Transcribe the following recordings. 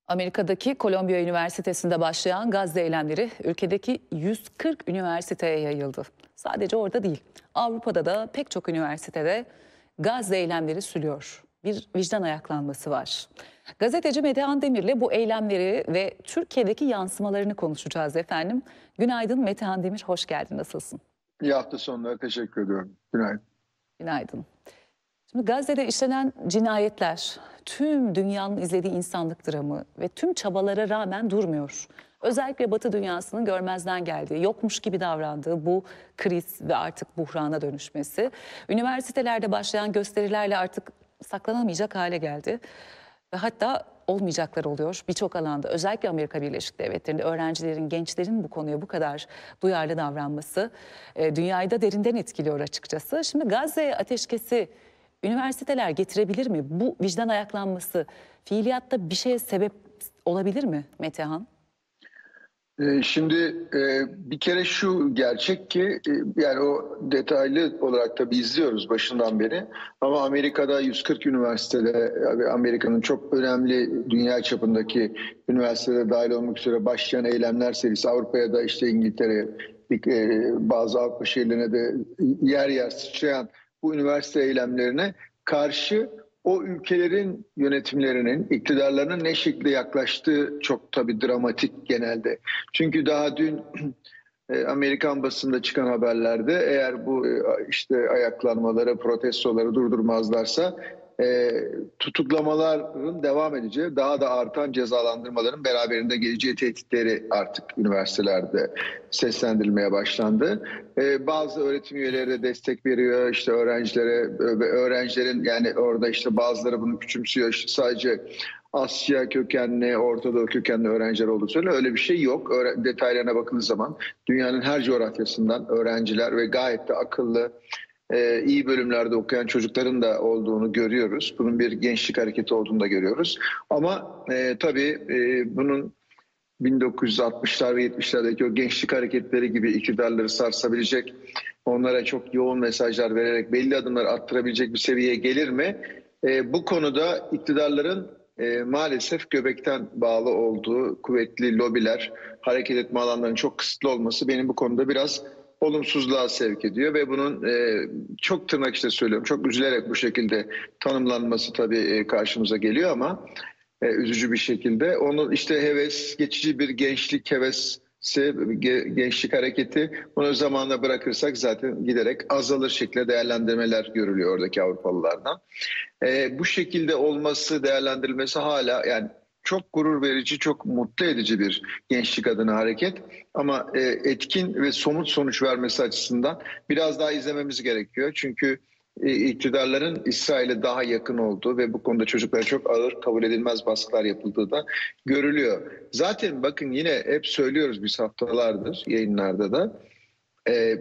Amerika'daki Kolombiya Üniversitesi'nde başlayan Gazze eylemleri ülkedeki 140 üniversiteye yayıldı. Sadece orada değil, Avrupa'da da pek çok üniversitede Gazze eylemleri sürüyor. Bir vicdan ayaklanması var. Gazeteci Metehan Demir'le bu eylemleri ve Türkiye'deki yansımalarını konuşacağız efendim. Günaydın Metehan Demir, hoş geldin. Nasılsın? İyi hafta sonları, teşekkür ediyorum. Günaydın. Günaydın. Şimdi Gazze'de işlenen cinayetler, tüm dünyanın izlediği insanlık dramı ve tüm çabalara rağmen durmuyor. Özellikle Batı dünyasının görmezden geldiği, yokmuş gibi davrandığı bu kriz ve artık buhrana dönüşmesi, üniversitelerde başlayan gösterilerle artık saklanamayacak hale geldi. Ve hatta olmayacaklar oluyor birçok alanda. Özellikle Amerika Birleşik Devletleri'nde öğrencilerin, gençlerin bu konuya bu kadar duyarlı davranması dünyayı da derinden etkiliyor açıkçası. Şimdi Gazze'ye ateşkesi üniversiteler getirebilir mi? Bu vicdan ayaklanması fiiliyatta bir şeye sebep olabilir mi Metehan? Şimdi bir kere şu gerçek ki yani o detaylı olarak tabii izliyoruz başından beri. Ama Amerika'da 140 üniversitede ve Amerika'nın çok önemli dünya çapındaki üniversitelere dahil olmak üzere başlayan eylemler serisi, Avrupa'ya da işte İngiltere, bazı Avrupa şehirlerine de yer yer sıçrayan bu üniversite eylemlerine karşı o ülkelerin yönetimlerinin, iktidarlarının ne şekilde yaklaştığı çok tabii dramatik genelde. Çünkü daha dün Amerikan basında çıkan haberlerde eğer bu işte ayaklanmaları, protestoları durdurmazlarsa tutuklamaların devam edeceği, daha da artan cezalandırmaların beraberinde geleceği tehditleri artık üniversitelerde seslendirilmeye başlandı. Bazı öğretim üyeleri de destek veriyor işte öğrencilere ve öğrencilerin, yani orada işte bazıları bunu küçümsüyor, işte sadece Asya kökenli, Orta Doğu kökenli öğrenciler olduğu söyleniyor. Öyle bir şey yok. Detaylarına bakıldığı zaman dünyanın her coğrafyasından öğrenciler ve gayet de akıllı, iyi bölümlerde okuyan çocukların da olduğunu görüyoruz. Bunun bir gençlik hareketi olduğunu da görüyoruz. Ama tabii bunun 1960'lar ve 70'lerdeki o gençlik hareketleri gibi iktidarları sarsabilecek, onlara çok yoğun mesajlar vererek belli adımlar attırabilecek bir seviyeye gelir mi? Bu konuda iktidarların maalesef göbekten bağlı olduğu kuvvetli lobiler, hareket etme alanlarının çok kısıtlı olması benim bu konuda biraz olumsuzluğa sevk ediyor ve bunun çok tırnak içinde söylüyorum, çok üzülerek bu şekilde tanımlanması tabii karşımıza geliyor ama üzücü bir şekilde. Onun işte heves, geçici bir gençlik hevesi, gençlik hareketi, bunu zamanla bırakırsak zaten giderek azalır şekilde değerlendirmeler görülüyor oradaki Avrupalılardan. Bu şekilde olması, değerlendirilmesi hala yani çok gurur verici, çok mutlu edici bir gençlik adına hareket. Ama etkin ve somut sonuç vermesi açısından biraz daha izlememiz gerekiyor. Çünkü iktidarların İsrail'e daha yakın olduğu ve bu konuda çocuklara çok ağır, kabul edilmez baskılar yapıldığı da görülüyor. Zaten bakın, yine hep söylüyoruz biz haftalardır yayınlarda da. E,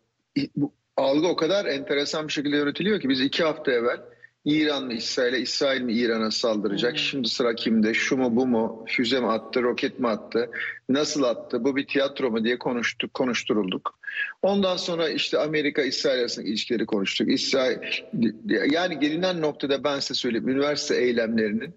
Bu algı o kadar enteresan bir şekilde yönetiliyor ki biz 2 hafta evvel İran mı İsrail'e, İsrail mi İran'a saldıracak? Şimdi sıra kimde? Şu mu bu mu? Füze mi attı, roket mi attı? Nasıl attı? Bu bir tiyatro mu diye konuşturulduk. Ondan sonra işte Amerika-İsrail arasındaki ilişkileri konuştuk. İsrail, yani gelinen noktada ben size söyleyeyim, üniversite eylemlerinin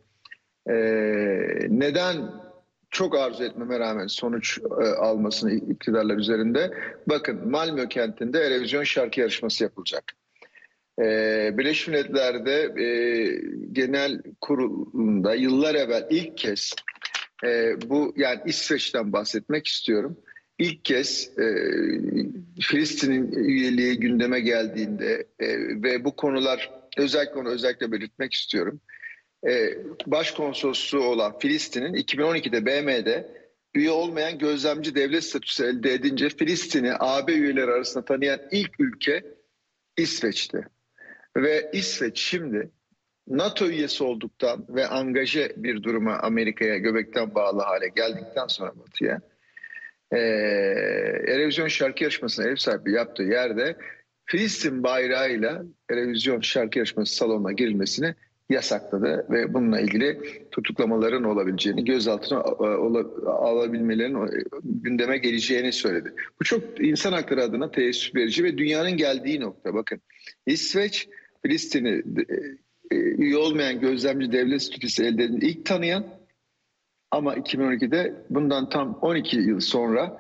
neden çok arzu etmeme rağmen sonuç almasını iktidarlar üzerinde. Bakın, Malmö kentinde Eurovision şarkı yarışması yapılacak. Birleşmiş Milletler'de genel kurulunda yıllar evvel ilk kez bu, yani İsveç'ten bahsetmek istiyorum. İlk kez Filistin'in üyeliği gündeme geldiğinde ve bu konular, özellikle belirtmek istiyorum. Başkonsolosluğu olan Filistin'in 2012'de BM'de üye olmayan gözlemci devlet statüsü elde edince Filistin'i AB üyeleri arasında tanıyan ilk ülke İsveç'ti. Ve İsveç şimdi NATO üyesi olduktan ve angaje bir duruma, Amerika'ya göbekten bağlı hale geldikten sonra Batı'ya, Eurovision şarkı yarışmasına ev sahipliği yaptığı yerde Filistin bayrağıyla Eurovision şarkı yarışması salonuna girilmesini yasakladı ve bununla ilgili tutuklamaların olabileceğini, gözaltına alabilmelerinin gündeme geleceğini söyledi. Bu çok insan hakları adına teessüf verici ve dünyanın geldiği nokta. Bakın, İsveç Filistin'i üye olmayan gözlemci devlet statüsü elde eden ilk tanıyan Ama 2012'de bundan tam 12 yıl sonra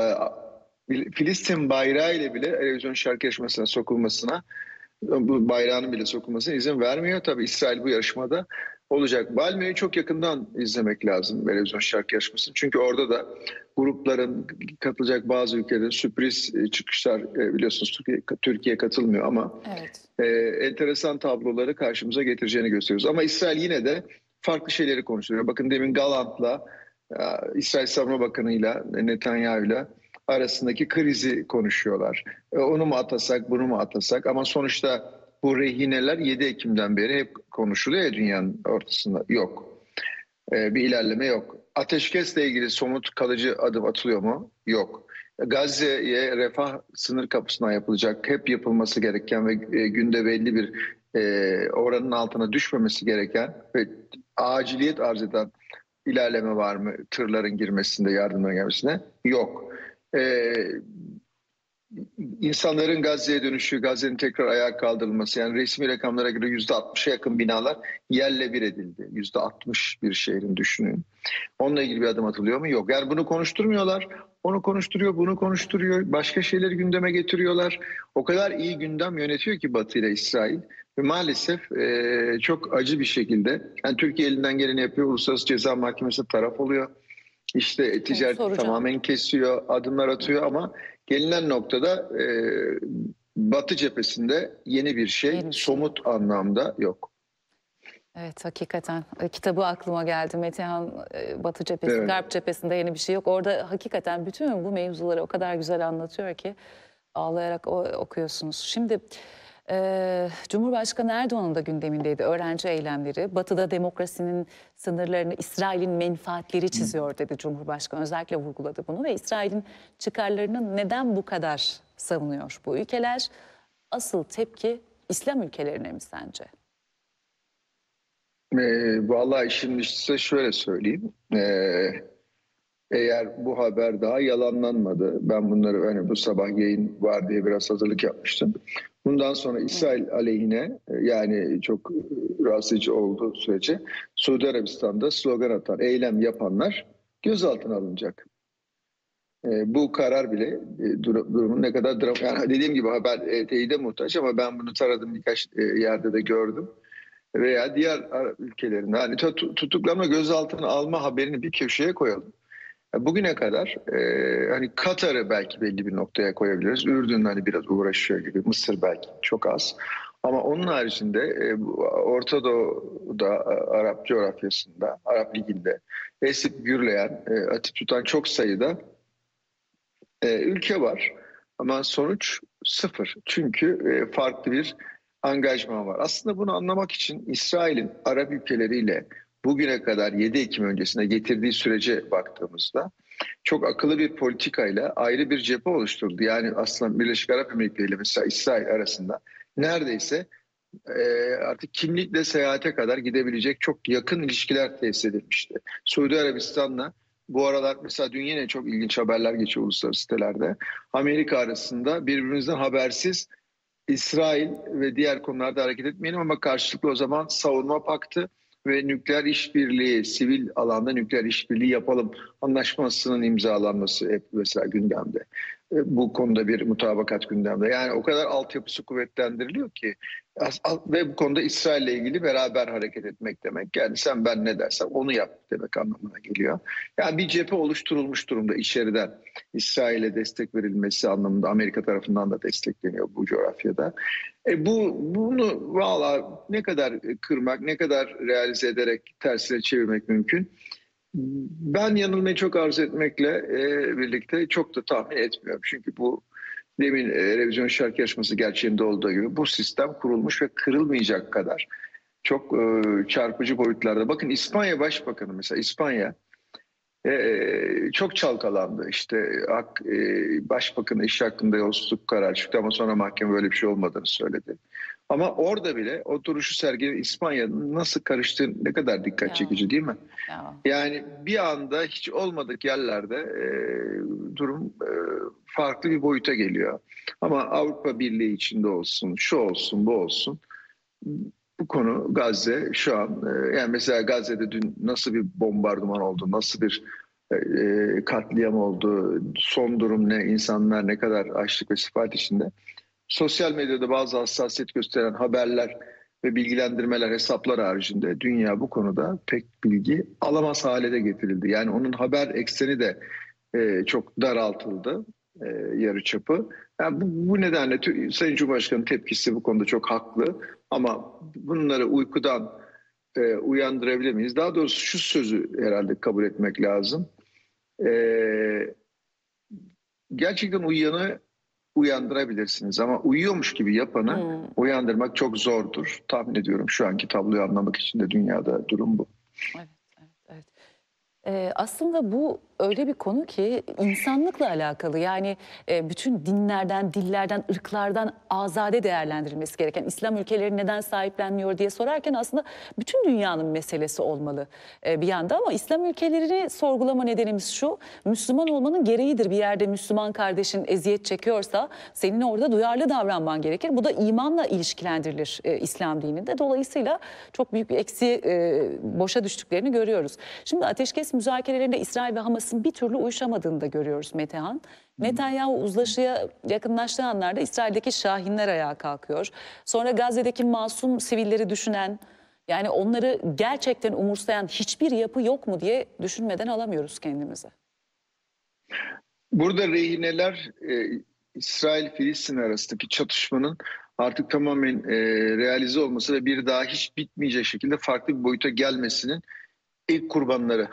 Filistin bayrağı ile bile Eurovision şarkı yarışmasına sokulmasına, bu bayrağının bile sokulmasına izin vermiyor. Tabii İsrail bu yarışmada olacak. Malmö'yü çok yakından izlemek lazım Eurovision şarkı yarışmasını. Çünkü orada da grupların, katılacak bazı ülkelerin sürpriz çıkışlar, biliyorsunuz Türkiye katılmıyor ama Evet. enteresan tabloları karşımıza getireceğini gösteriyoruz. Ama İsrail yine de farklı şeyleri konuşuyor. Bakın demin Galant'la, İsrail Savunma Bakanı'yla, Netanyahu'yla arasındaki krizi konuşuyorlar. Onu mu atasak, bunu mu atasak? Ama sonuçta bu rehineler 7 Ekim'den beri hep konuşuluyor ya, dünyanın ortasında. Yok. Bir ilerleme yok. Ateşkesle ilgili somut kalıcı adım atılıyor mu? Yok. Gazze'ye refah sınır kapısına yapılacak, hep yapılması gereken ve günde belli bir oranın altına düşmemesi gereken ve aciliyet arz eden ilerleme var mı? Tırların girmesinde, yardımların gelmesine? Yok. E, İnsanların Gazze'ye dönüşü, Gazze'nin tekrar ayağa kaldırılması, yani resmi rakamlara göre %60'a yakın binalar yerle bir edildi. %60 bir şehrin, düşünün. Onunla ilgili bir adım atılıyor mu? Yok. Yani bunu konuşturmuyorlar. Onu konuşturuyor, bunu konuşturuyor. Başka şeyleri gündeme getiriyorlar. O kadar iyi gündem yönetiyor ki Batı ile İsrail. Ve maalesef çok acı bir şekilde, yani Türkiye elinden geleni yapıyor. Uluslararası Ceza Mahkemesi taraf oluyor. İşte Onu ticareti soracağım. tamamen kesiyor, adımlar atıyor ama gelinen noktada Batı cephesinde yeni bir şey, Yeni bir şey yok. somut anlamda yok. Evet, hakikaten. Kitabı aklıma geldi. Metehan, Batı cephesi, Evet. Garp cephesinde yeni bir şey yok. Orada hakikaten bütün bu mevzuları o kadar güzel anlatıyor ki ağlayarak okuyorsunuz. Şimdi Cumhurbaşkanı Erdoğan'ın da gündemindeydi öğrenci eylemleri. Batı'da demokrasinin sınırlarını İsrail'in menfaatleri çiziyor dedi Cumhurbaşkanı. Özellikle vurguladı bunu ve İsrail'in çıkarlarını neden bu kadar savunuyor bu ülkeler? Asıl tepki İslam ülkelerine mi sence? Vallahi şimdi size şöyle söyleyeyim. Eğer bu haber daha yalanlanmadı, ben bunları hani bu sabah yayın var diye biraz hazırlık yapmıştım. Bundan sonra İsrail aleyhine, yani çok rahatsız edici olduğu sürece Suudi Arabistan'da slogan atan, eylem yapanlar gözaltına alınacak. Bu karar bile durumun ne kadar yani dediğim gibi haber teyide muhtaç ama ben bunu taradım, birkaç yerde de gördüm. Veya diğer Arap ülkelerinde hani tutuklama, gözaltına alma haberini bir köşeye koyalım. Bugüne kadar hani Katar'ı belki belli bir noktaya koyabiliriz. Ürdün hani biraz uğraşıyor gibi. Mısır belki çok az. Ama onun haricinde Orta Doğu'da, Arap coğrafyasında, Arap Ligi'nde esip gürleyen, atıp tutan çok sayıda ülke var. Ama sonuç sıfır. Çünkü farklı bir angajman var. Aslında bunu anlamak için İsrail'in Arap ülkeleriyle bugüne kadar 7 Ekim öncesine getirdiği sürece baktığımızda çok akıllı bir politikayla ayrı bir cephe oluşturuldu. Yani aslında Birleşik Arap Emirlikleri ile mesela İsrail arasında neredeyse artık kimlikle seyahate kadar gidebilecek çok yakın ilişkiler tesis edilmişti. Suudi Arabistan'la bu aralar mesela dün yine çok ilginç haberler geçiyor uluslararası sitelerde. Amerika arasında birbirimizden habersiz İsrail ve diğer konularda hareket etmeyelim ama karşılıklı o zaman savunma paktı ve nükleer işbirliği, sivil alanda nükleer işbirliği yapalım anlaşmasının imzalanması hep mesela gündemde. Bu konuda bir mutabakat gündemde. Yani o kadar altyapısı kuvvetlendiriliyor ki ve bu konuda İsrail'le ilgili beraber hareket etmek demek. Yani sen ben ne dersem onu yap demek anlamına geliyor. Yani bir cephe oluşturulmuş durumda içeriden. İsrail'e destek verilmesi anlamında Amerika tarafından da destekleniyor bu coğrafyada. Bunu valla ne kadar kırmak, ne kadar realize ederek tersine çevirmek mümkün? Ben yanılmayı çok arzu etmekle birlikte çok da tahmin etmiyorum. Çünkü bu demin revizyon şarkı yarışması gerçeğinde olduğu gibi bu sistem kurulmuş ve kırılmayacak kadar çok çarpıcı boyutlarda. Bakın İspanya Başbakanı mesela, İspanya çok çalkalandı. İşte başbakanın iş hakkında yolsuzluk kararı çıktı ama sonra mahkeme böyle bir şey olmadığını söyledi. Ama orada bile o duruşu sergileyen İspanya'nın nasıl karıştığı ne kadar dikkat Ya, çekici değil mi? ya. Yani bir anda hiç olmadık yerlerde durum farklı bir boyuta geliyor. Ama Avrupa Birliği içinde olsun, şu olsun, bu olsun. bu konu Gazze şu an yani mesela Gazze'de dün nasıl bir bombardıman oldu, nasıl bir katliam oldu, son durum ne, insanlar ne kadar açlık ve sefalet içinde. Sosyal medyada bazı hassasiyet gösteren haberler ve bilgilendirmeler, hesaplar haricinde dünya bu konuda pek bilgi alamaz hale de getirildi. Yani onun haber ekseni de çok daraltıldı, yarıçapı. Yani bu nedenle Sayın Cumhurbaşkanı'nın tepkisi bu konuda çok haklı. Ama bunları uykudan uyandırabilir miyiz? Daha doğrusu şu sözü herhalde kabul etmek lazım. E, Gerçekten uyuyanı uyandırabilirsiniz ama uyuyormuş gibi yapanı Hmm. uyandırmak çok zordur. Tahmin ediyorum şu anki tabloyu anlamak için de dünyada durum bu. Evet, evet, evet. Aslında bu öyle bir konu ki insanlıkla alakalı. Yani bütün dinlerden, dillerden, ırklardan azade değerlendirilmesi gereken, İslam ülkeleri neden sahiplenmiyor diye sorarken aslında bütün dünyanın meselesi olmalı bir yanda. Ama İslam ülkelerini sorgulama nedenimiz şu: Müslüman olmanın gereğidir. Bir yerde Müslüman kardeşin eziyet çekiyorsa senin orada duyarlı davranman gerekir. Bu da imanla ilişkilendirilir İslam dininde. Dolayısıyla çok büyük bir eksiği, boşa düştüklerini görüyoruz. Şimdi ateşkes müzakerelerinde İsrail ve Hamas'ın bir türlü uyuşamadığını da görüyoruz Metehan. Netanyahu uzlaşıya yakınlaştığı anlarda İsrail'deki şahinler ayağa kalkıyor. Sonra Gazze'deki masum sivilleri düşünen, yani onları gerçekten umursayan hiçbir yapı yok mu diye düşünmeden alamıyoruz kendimizi. Burada rehineler İsrail-Filistin arasındaki çatışmanın artık tamamen realize olması ve bir daha hiç bitmeyecek şekilde farklı bir boyuta gelmesinin ilk kurbanları.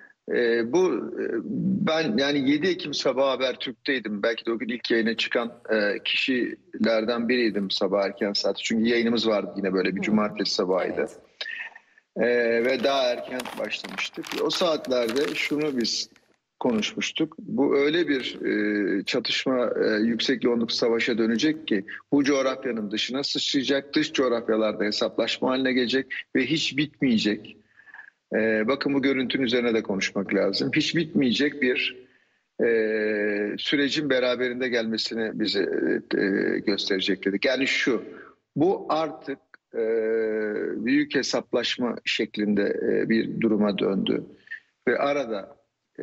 Ben yani 7 Ekim sabah Habertürk'teydim. Belki de o gün ilk yayına çıkan kişilerden biriydim sabah erken saat. Çünkü yayınımız vardı yine böyle bir cumartesi sabahıydı. Evet. Ve daha erken başlamıştık. O saatlerde şunu biz konuşmuştuk. Bu öyle bir çatışma, yüksek yoğunluk savaşa dönecek ki bu coğrafyanın dışına sıçrayacak, dış coğrafyalarda hesaplaşma haline gelecek ve hiç bitmeyecek. Bakın bu görüntünün üzerine de konuşmak lazım. Hiç bitmeyecek bir sürecin beraberinde gelmesini bize gösterecek dedik. Yani şu, bu artık e, büyük hesaplaşma şeklinde bir duruma döndü. Ve arada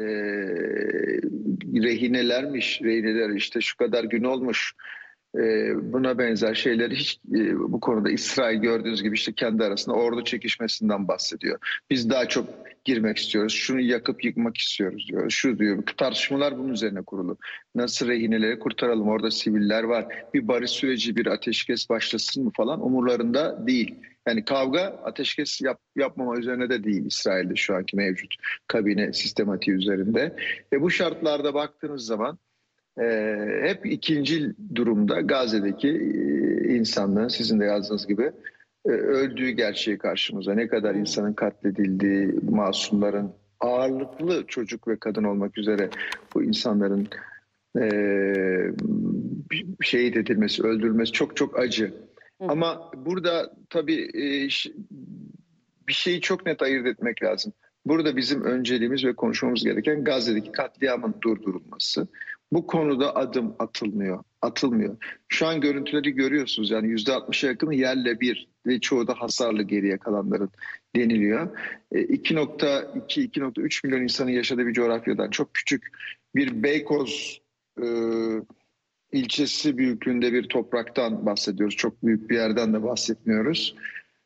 rehineler işte şu kadar gün olmuş, buna benzer şeyleri hiç bu konuda İsrail gördüğünüz gibi işte kendi arasında ordu çekişmesinden bahsediyor. Biz daha çok girmek istiyoruz. Şunu yakıp yıkmak istiyoruz diyor. Şu diyor. Tartışmalar bunun üzerine kurulu. Nasıl rehineleri kurtaralım? Orada siviller var. Bir barış süreci, bir ateşkes başlasın mı falan umurlarında değil. Yani kavga ateşkes yapmama üzerine de değil İsrail'de şu anki mevcut kabine sistematiği üzerinde. Ve bu şartlarda baktığınız zaman hep ikinci durumda Gazze'deki insanlığın sizin de yazdığınız gibi öldüğü gerçeği karşımıza. Ne kadar insanın katledildiği, masumların ağırlıklı çocuk ve kadın olmak üzere bu insanların e, şehit edilmesi, öldürülmesi çok çok acı. Ama burada tabii bir şeyi çok net ayırt etmek lazım. Burada bizim önceliğimiz ve konuşmamız gereken Gazze'deki katliamın durdurulması. Bu konuda adım atılmıyor. Atılmıyor. Şu an görüntüleri görüyorsunuz. Yani %60'a yakını yerle bir ve çoğu da hasarlı geriye kalanların deniliyor. 2,2-2,3 milyon insanın yaşadığı bir coğrafyadan çok küçük bir Beykoz e, ilçesi büyüklüğünde bir topraktan bahsediyoruz. Çok büyük bir yerden de bahsetmiyoruz.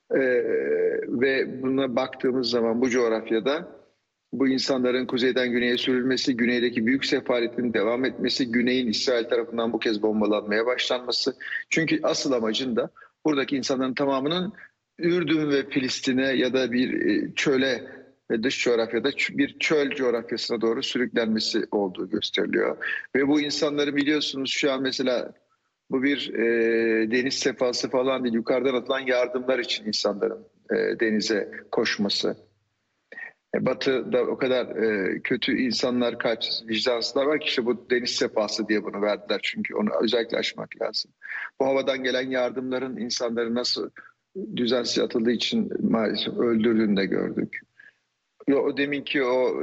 Ve buna baktığımız zaman bu coğrafyada bu insanların kuzeyden güneye sürülmesi, güneydeki büyük sefaletin devam etmesi, güneyin İsrail tarafından bu kez bombalanmaya başlanması. Çünkü asıl amacın da buradaki insanların tamamının Ürdün ve Filistin'e ya da bir çöle ve dış coğrafyada bir çöl coğrafyasına doğru sürüklenmesi olduğu gösteriliyor. Ve bu insanları biliyorsunuz şu an mesela bu bir deniz sefası falan değil. Yukarıdan atılan yardımlar için insanların denize koşması. Batı'da o kadar kötü insanlar, kalpsiz, vicdansızlar var ki işte bu deniz sefası diye bunu verdiler. Çünkü onu özellikle aşmak lazım. Bu havadan gelen yardımların insanları nasıl düzensiz atıldığı için maalesef öldürdüğünü de gördük. O deminki o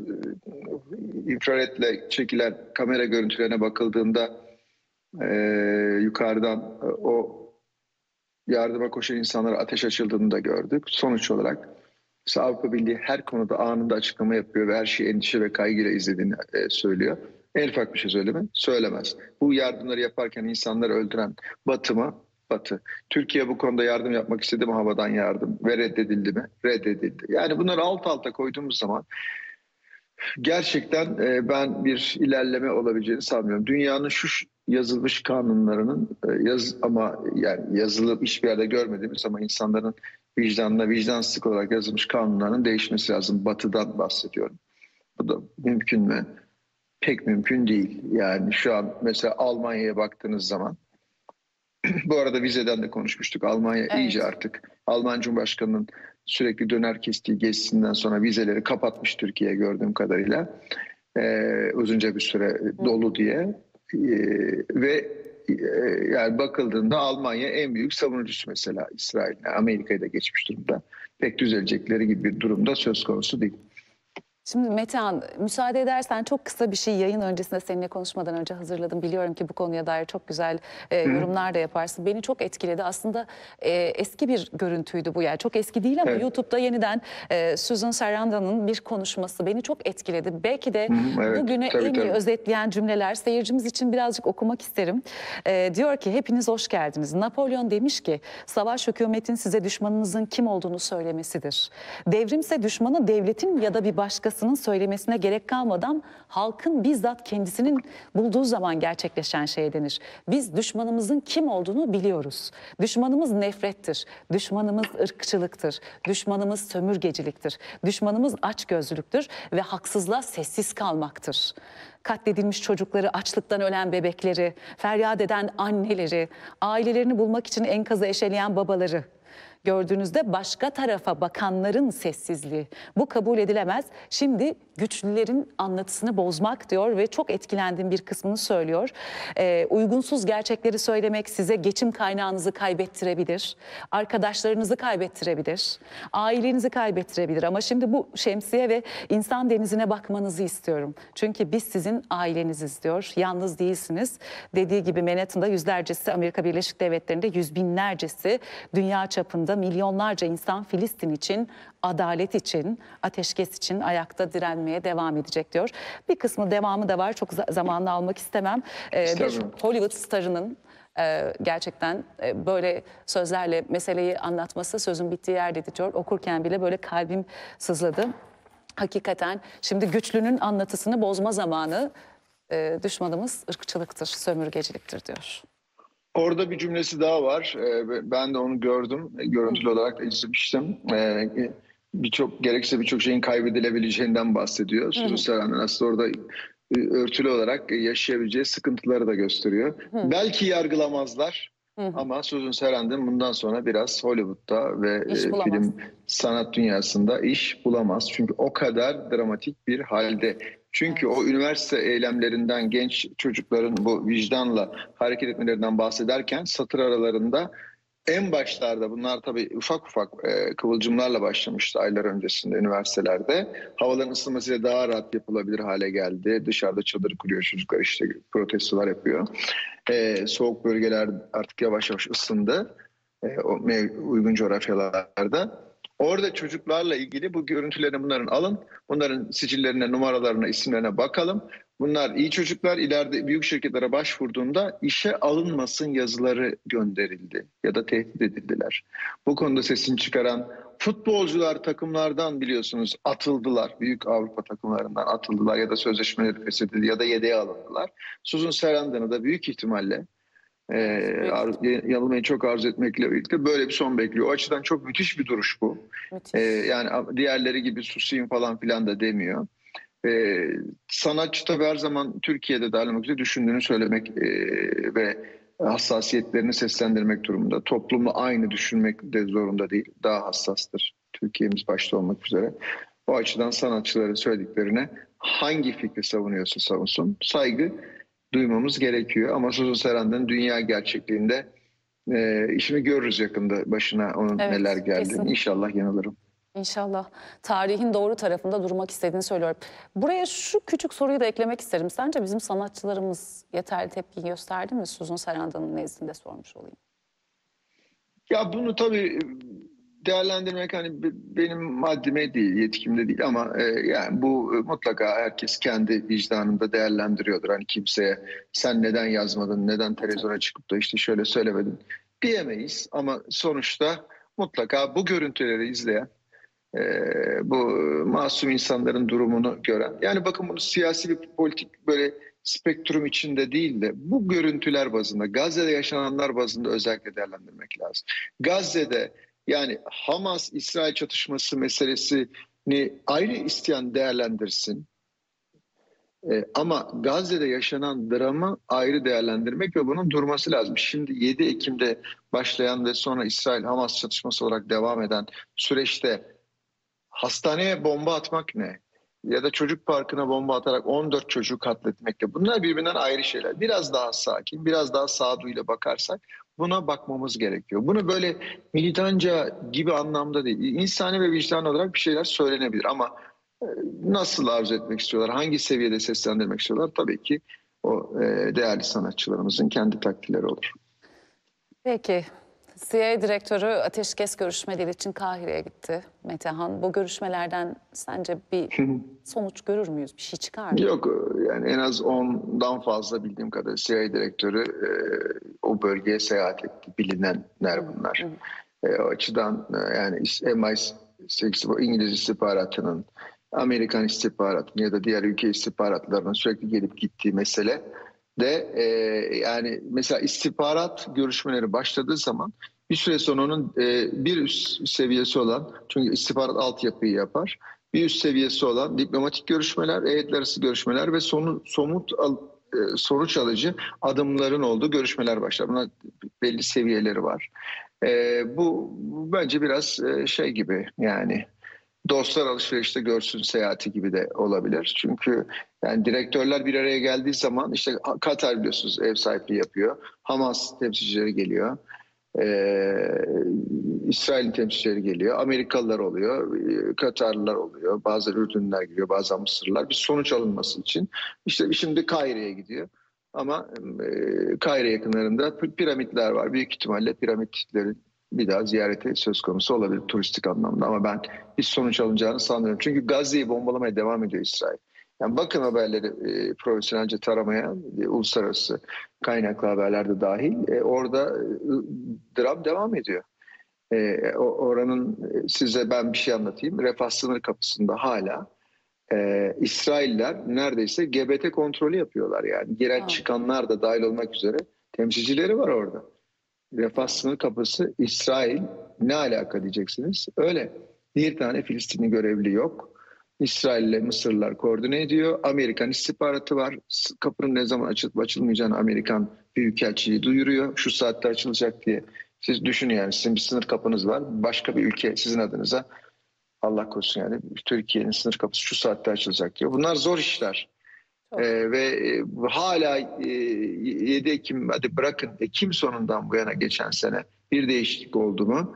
infraredle çekilen kamera görüntülerine bakıldığında yukarıdan o yardıma koşan insanlara ateş açıldığını da gördük. Sonuç olarak mesela Avrupa Birliği her konuda anında açıklama yapıyor ve her şeyi endişe ve kaygıyla izlediğini söylüyor. En ufak bir şey söylemez. Bu yardımları yaparken insanları öldüren Batı mı? Batı. Türkiye bu konuda yardım yapmak istedi mi, havadan yardım ve reddedildi mi? Reddedildi. Yani bunları alt alta koyduğumuz zaman gerçekten ben bir ilerleme olabileceğini sanmıyorum. Dünyanın şu yazılmış kanunlarının ama yani yazılı hiçbir yerde görmediğimiz ama insanların vicdanına vicdansızlık olarak yazılmış kanunların değişmesi lazım. Batı'dan bahsediyorum. Bu da mümkün mü? Pek mümkün değil. Yani şu an mesela Almanya'ya baktığınız zaman bu arada vizeden de konuşmuştuk. Almanya iyice Evet. artık Alman Cumhurbaşkanı'nın sürekli döner kestiği gezisinden sonra vizeleri kapatmış Türkiye'ye gördüğüm kadarıyla. Uzunca bir süre dolu diye. Ve yani bakıldığında Almanya en büyük savunucusu mesela İsrail'le. Amerika'yı da geçmiş durumda. Pek düzelecekleri gibi bir durumda söz konusu değil. Şimdi Metehan, müsaade edersen çok kısa bir şey yayın öncesinde seninle konuşmadan önce hazırladım. Biliyorum ki bu konuya dair çok güzel yorumlar da yaparsın. Beni çok etkiledi. Aslında eski bir görüntüydü bu, yani çok eski değil ama Evet. YouTube'da yeniden Susan Sarandon'un bir konuşması beni çok etkiledi. Belki de Evet, bugünü tabii, en iyi tabii. özetleyen cümleler, seyircimiz için birazcık okumak isterim. Diyor ki hepiniz hoş geldiniz. Napolyon demiş ki savaş hükümetin size düşmanınızın kim olduğunu söylemesidir. Devrimse düşmanı devletin ya da bir başkasının söylemesine gerek kalmadan halkın bizzat kendisinin bulduğu zaman gerçekleşen şey denir. Biz düşmanımızın kim olduğunu biliyoruz. Düşmanımız nefrettir. Düşmanımız ırkçılıktır. Düşmanımız sömürgeciliktir. Düşmanımız açgözlülüktür ve haksızlığa sessiz kalmaktır. Katledilmiş çocukları, açlıktan ölen bebekleri, feryat eden anneleri, ailelerini bulmak için enkazı eşeleyen babaları. Gördüğünüzde başka tarafa bakanların sessizliği. Bu kabul edilemez. Şimdi güçlülerin anlatısını bozmak diyor ve çok etkilendiğim bir kısmını söylüyor. Uygunsuz gerçekleri söylemek size geçim kaynağınızı kaybettirebilir. Arkadaşlarınızı kaybettirebilir. Ailenizi kaybettirebilir. Ama şimdi bu şemsiye ve insan denizine bakmanızı istiyorum. Çünkü biz sizin aileniziz diyor. Yalnız değilsiniz. Dediği gibi Manhattan'da yüzlercesi, Amerika Birleşik Devletleri'nde yüz binlercesi, dünya çapında milyonlarca insan Filistin için, adalet için, ateşkes için ayakta direnmeye devam edecek diyor. Bir kısmı devamı da var. Çok zamanını almak istemem. Bir Hollywood starının gerçekten böyle sözlerle meseleyi anlatması sözün bittiği yerde diyor. Okurken bile böyle kalbim sızladı. Hakikaten şimdi güçlünün anlatısını bozma zamanı, düşmanımız ırkçılıktır, sömürgeciliktir diyor. Orada bir cümlesi daha var. Ben de onu gördüm. Görüntülü olarak da izlemiştim. Gerekirse birçok şeyin kaybedilebileceğinden bahsediyor. Susan Sarandon aslında orada örtülü olarak yaşayabileceği sıkıntıları da gösteriyor. Belki yargılamazlar. Ama Susan Sarandon bundan sonra biraz Hollywood'da ve film sanat dünyasında iş bulamaz. Çünkü o kadar dramatik bir halde. Çünkü o üniversite eylemlerinden genç çocukların bu vicdanla hareket etmelerinden bahsederken satır aralarında en başlarda bunlar tabii ufak ufak kıvılcımlarla başlamıştı aylar öncesinde üniversitelerde. Havaların ısınmasıyla daha rahat yapılabilir hale geldi. Dışarıda çadır kuruyor çocuklar, işte protestolar yapıyor. Soğuk bölgeler artık yavaş yavaş ısındı. Uygun coğrafyalarda. Orada çocuklarla ilgili bu görüntülerini bunların alın. Bunların sicillerine, numaralarına, isimlerine bakalım. Bunlar iyi çocuklar, ileride büyük şirketlere başvurduğunda işe alınmasın yazıları gönderildi ya da tehdit edildiler. Bu konuda sesini çıkaran futbolcular takımlardan biliyorsunuz atıldılar. Büyük Avrupa takımlarından atıldılar ya da sözleşmeleri feshedildi ya da yedeğe alındılar. Susan Sarandon'u da büyük ihtimalle yanılmayı çok arzu etmekle birlikte böyle bir son bekliyor. O açıdan çok müthiş bir duruş bu. Yani diğerleri gibi susayım falan filan da demiyor. Sanatçı tabii her zaman Türkiye'de dahil olmak üzere düşündüğünü söylemek ve hassasiyetlerini seslendirmek durumunda. Toplumu aynı düşünmek de zorunda değil. Daha hassastır. Türkiye'miz başta olmak üzere. O açıdan sanatçıların söylediklerine hangi fikri savunuyorsa savunsun saygı duymamız gerekiyor. Ama Susan Sarandon'un dünya gerçekliğinde işini görürüz yakında, başına onun neler geldiğini. Kesinlikle. İnşallah yanılırım. İnşallah. Tarihin doğru tarafında durmak istediğini söylüyorum. Buraya şu küçük soruyu da eklemek isterim. Sence bizim sanatçılarımız yeterli tepki gösterdi mi? Susan Sarandon'un nezdinde sormuş olayım. Ya bunu tabii değerlendirmek hani benim haddime değil, yetkimde değil ama yani bu mutlaka herkes kendi vicdanında değerlendiriyordur. Hani kimseye sen neden yazmadın, neden Tabii. televizyona çıkıp da işte şöyle söylemedin diyemeyiz. Ama sonuçta mutlaka bu görüntüleri izleyen, e, bu masum insanların durumunu gören. Yani bakın bunu siyasi bir politik böyle spektrum içinde değil de bu görüntüler bazında, Gazze'de yaşananlar bazında özellikle değerlendirmek lazım. Gazze'de yani Hamas-İsrail çatışması meselesini ayrı isteyen değerlendirsin. Ama Gazze'de yaşanan dramı ayrı değerlendirmek ve bunun durması lazım. Şimdi 7 Ekim'de başlayan ve sonra İsrail-Hamas çatışması olarak devam eden süreçte hastaneye bomba atmak ne? Ya da çocuk parkına bomba atarak 14 çocuğu katletmek de. Bunlar birbirinden ayrı şeyler. Biraz daha sakin, biraz daha sağduyuyla bakarsak buna bakmamız gerekiyor. Bunu böyle militanca gibi anlamda değil. İnsani ve vicdan olarak bir şeyler söylenebilir ama e, nasıl arzu etmek istiyorlar, hangi seviyede seslendirmek istiyorlar? Tabii ki o değerli sanatçılarımızın kendi takdirleri olur. Peki. CIA direktörü ateşkes görüşmeleri için Kahire'ye gitti Metehan. Bu görüşmelerden sence bir sonuç görür müyüz? Bir şey çıkar mı? Yok yani en az 10'dan fazla bildiğim kadarıyla CIA direktörü o bölgeye seyahat etti. Bilinenler bunlar. O açıdan yani MI6 bu İngiliz istihbaratının, Amerikan istihbaratının ya da diğer ülke istihbaratlarının sürekli gelip gittiği mesele de yani mesela istihbarat görüşmeleri başladığı zaman bir süre sonra onun bir üst seviyesi olan, çünkü istihbarat altyapıyı yapar, bir üst seviyesi olan diplomatik görüşmeler, heyetler arası görüşmeler ve sonuç alıcı adımların olduğu görüşmeler başlar. Buna belli seviyeleri var. Bu bence biraz şey gibi yani dostlar alışverişte görsün seyahati gibi de olabilir. Çünkü yani direktörler bir araya geldiği zaman işte Katar biliyorsunuz ev sahipliği yapıyor. Hamas temsilcileri geliyor. İsrail'in temsilcileri geliyor. Amerikalılar oluyor. Katarlılar oluyor. Bazı Ürdünler geliyor. Bazen Mısırlılar. Bir sonuç alınması için. İşte şimdi Kahire'ye gidiyor. Ama Kahire yakınlarında piramitler var. Büyük ihtimalle piramitlerin bir daha ziyareti söz konusu olabilir turistik anlamda. Ama ben bir sonuç alınacağını sanmıyorum. Çünkü Gazze'yi bombalamaya devam ediyor İsrail. Yani bakın haberleri profesyonelce taramaya, uluslararası kaynaklı haberlerde dahil. Orada dram devam ediyor. Oranın size ben bir şey anlatayım. Refah sınır kapısında hala İsrailler neredeyse GBT kontrolü yapıyorlar yani. Giren Aa, çıkanlar da dahil olmak üzere temsilcileri var orada. Refah ya. sınır kapısı İsrail ne alaka diyeceksiniz. Öyle. Bir tane Filistinli görevli yok. İsrail ile Mısırlılar koordine ediyor. Amerikan istihbaratı var. Kapının ne zaman açılıp açılmayacağını Amerikan büyükelçiliği duyuruyor. Şu saatte açılacak diye. Siz düşünün yani sizin bir sınır kapınız var. Başka bir ülke sizin adınıza Allah korusun yani Türkiye'nin sınır kapısı şu saatte açılacak diyor. Bunlar zor işler. Çok. Hala 7 Ekim hadi bırakın Ekim sonundan bu yana geçen sene bir değişiklik oldu mu?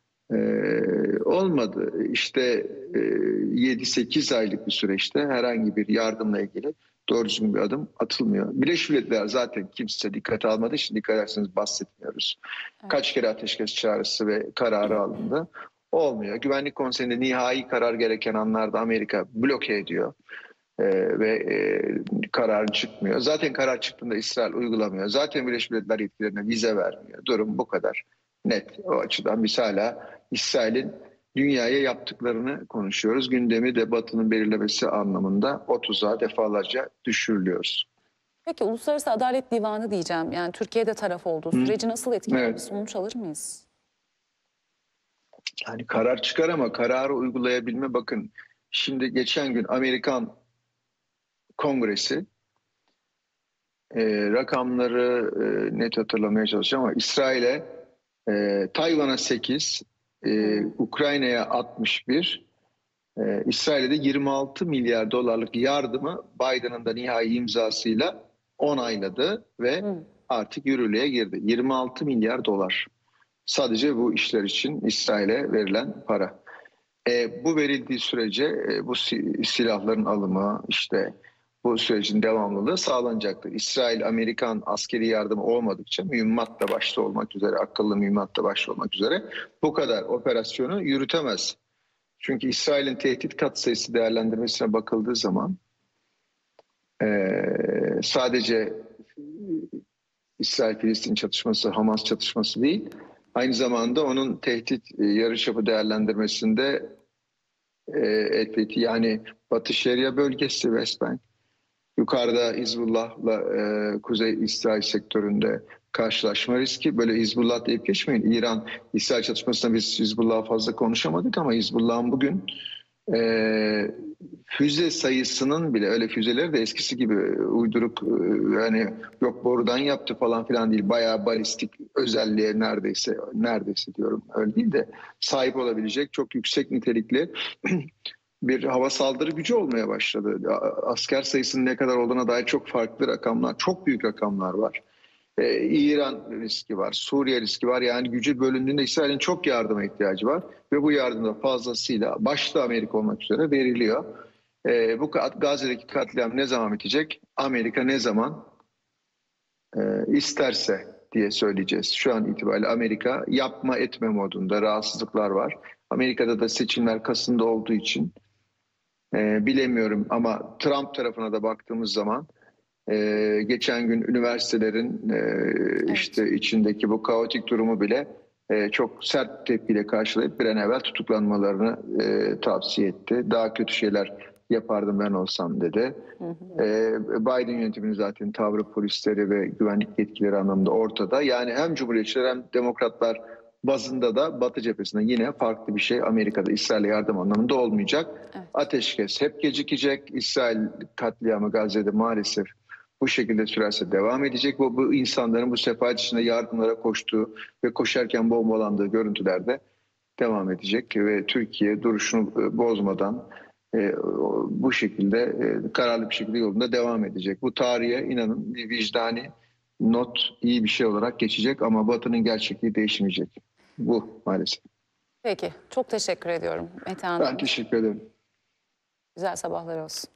Olmadı. İşte 7-8 aylık bir süreçte herhangi bir yardımla ilgili doğru düzgün bir adım atılmıyor. Birleşmiş Milletler zaten kimse dikkate almadığı için dikkat ederseniz bahsetmiyoruz. Evet. Kaç kere ateşkes çağrısı ve kararı alındı. Olmuyor. Güvenlik Konseyi'nde nihai karar gereken anlarda Amerika bloke ediyor. Karar çıkmıyor. Zaten karar çıktığında İsrail uygulamıyor. Zaten Birleşmiş Milletler yetkilerine vize vermiyor. Durum bu kadar net. O açıdan biz hala İsrail'in dünyaya yaptıklarını konuşuyoruz. Gündemi de Batı'nın belirlemesi anlamında o tuzağa defalarca düşürülüyoruz. Peki Uluslararası Adalet Divanı diyeceğim. Yani Türkiye'de taraf olduğu Hı? süreci nasıl etkiler? Bir Evet. sonuç alır mıyız? Yani karar çıkar ama kararı uygulayabilme bakın. Şimdi geçen gün Amerikan Kongresi rakamları net hatırlamaya çalışacağım ama İsrail'e Tayvan'a 8, Ukrayna'ya 61, İsrail'e de 26 milyar dolarlık yardımı Biden'ın da nihai imzasıyla onayladı ve Hı. artık yürürlüğe girdi. 26 milyar dolar. Sadece bu işler için İsrail'e verilen para. Bu verildiği sürece bu silahların alımı, işte bu sürecin devamlılığı sağlanacaktır. İsrail, Amerikan askeri yardımı olmadıkça, mühimmat da başta olmak üzere, akıllı mühimmat da başta olmak üzere bu kadar operasyonu yürütemez. Çünkü İsrail'in tehdit katsayısı değerlendirmesine bakıldığı zaman sadece İsrail-Filistin çatışması, Hamas çatışması değil, aynı zamanda onun tehdit yarıçapı değerlendirmesinde elbette yani Batı Şeria bölgesi, West Bank, yukarıda Hizbullah'la Kuzey İsrail sektöründe karşılaşma riski. Böyle Hizbullah deyip geçmeyin. İran-İsrail çatışmasında biz Hizbullah'a fazla konuşamadık ama Hizbullah'ın bugün füze sayısının bile, öyle füzeleri de eskisi gibi uyduruk yani yok borudan yaptı falan filan değil. Bayağı balistik özelliğe neredeyse diyorum öyle değil de sahip olabilecek çok yüksek nitelikli bir hava saldırı gücü olmaya başladı. Asker sayısının ne kadar olduğuna dair çok farklı rakamlar, çok büyük rakamlar var. İran riski var, Suriye riski var. Yani gücü bölündüğünde İsrail'in çok yardıma ihtiyacı var. Ve bu yardım da fazlasıyla başta Amerika olmak üzere veriliyor. Bu Gazze'deki katliam ne zaman bitecek? Amerika ne zaman isterse diye söyleyeceğiz. Şu an itibariyle Amerika yapma etme modunda, rahatsızlıklar var. Amerika'da da seçimler Kasım'da olduğu için bilemiyorum ama Trump tarafına da baktığımız zaman geçen gün üniversitelerin işte içindeki bu kaotik durumu bile çok sert tepkiyle karşılayıp bir an evvel tutuklanmalarını tavsiye etti. Daha kötü şeyler yapardım ben olsam dedi. Biden yönetiminin zaten tavrı, polisleri ve güvenlik yetkileri anlamında ortada. Yani hem Cumhuriyetçiler hem Demokratlar bazında da Batı cephesinde yine farklı bir şey Amerika'da İsrail'e yardım anlamında olmayacak. Evet. Ateşkes hep gecikecek. İsrail katliamı Gazze'de maalesef bu şekilde sürerse devam edecek. Bu insanların bu sefalet içinde yardımlara koştuğu ve koşarken bombalandığı görüntülerde devam edecek. Ve Türkiye duruşunu bozmadan bu şekilde kararlı bir şekilde yolunda devam edecek. Bu tarihe inanın bir vicdani not iyi bir şey olarak geçecek ama Batı'nın gerçekliği değişmeyecek. Bu maalesef. Peki, çok teşekkür ediyorum Mete Hanım. Ben teşekkür ederim. Güzel sabahlar olsun.